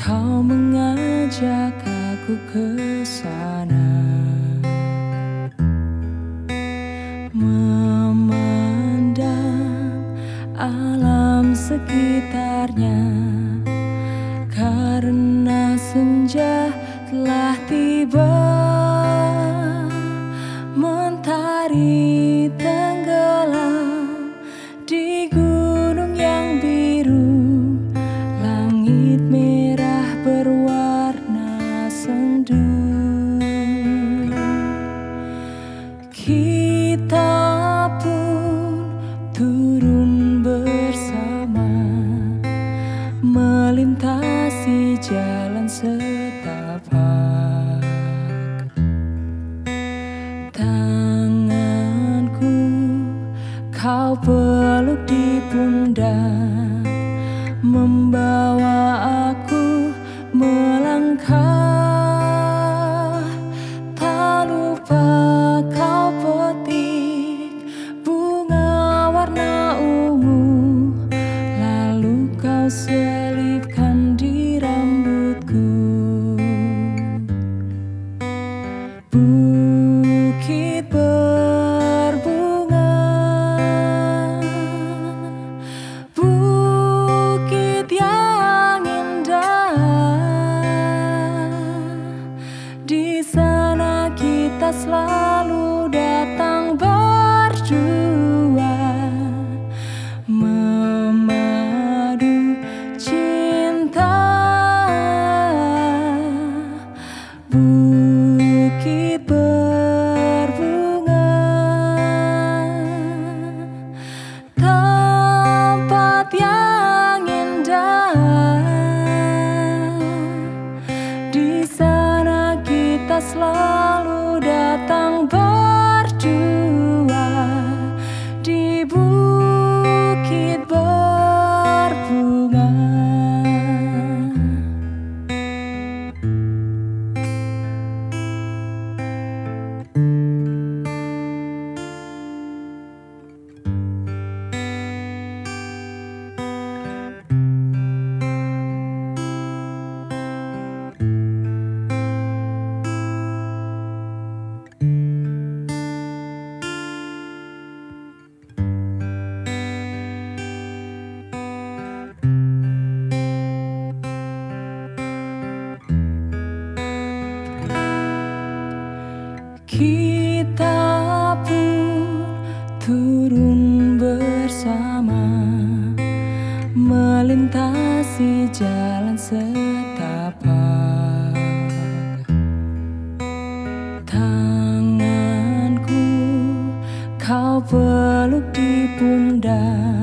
Kau mengajak aku ke sana, memandang alam sekitarnya, karena senja telah tiba. Mentari tenggelam di gunung yang biru, langit merah berwarna sendu. Kita pun turun bersama, melintasi jalan setapak. Tanganku kau peluk di pundak, membawa aku melangkah. Tak lupa kau petik bunga warna ungu, lalu kau selipkan di rambutku. Bukit berbunga, bukit yang indah. Di sana kita selalu datang berdua, memadu cinta. Bukit berbunga, tempat yang indah. Di sana kita selalu datang berdua, di bukit berbunga. Kita pun turun bersama, melintasi jalan setapak. Tanganku kau peluk di pundak,